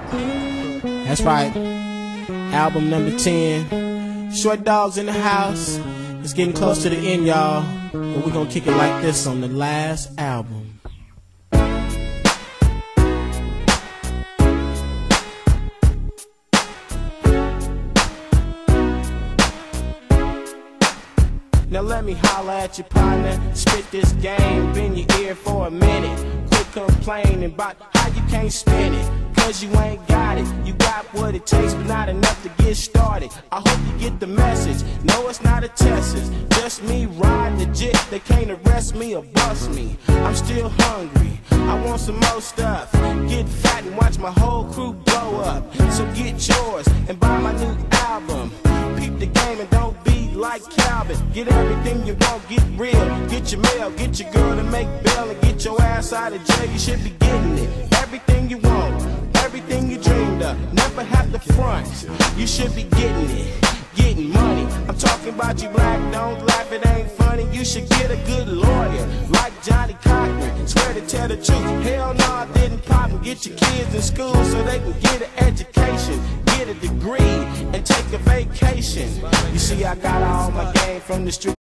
That's right. Album number 10. Short Dogs in the house. It's getting close to the end, y'all. But we're gonna kick it like this on the last album. Now let me holler at your partner, spit this game, bend your ear for a minute. Quit complaining about how you can't spin it, cause you ain't got it. You got what it takes, but not enough to get started. I hope you get the message. No, it's not a test, it's just me riding legit. They can't arrest me or bust me. I'm still hungry, I want some more stuff. Get fat and watch my whole crew blow up. So get yours and buy my new album. Peep the game and don't be like Calvin. Get everything you want, get real. Get your mail, get your girl to make bail, and get your ass out of jail. You should be getting it. Everything you want, everything you dreamed of. Never have to front. You should be getting it, getting money. I'm talking about you black, don't laugh, it ain't funny. You should get a good lawyer, like Johnny Cochran. Swear to tell the truth, hell no, I didn't pop and get your kids in school so they can get an education, get a degree, and take a vacation. You see, I got all my game from the street.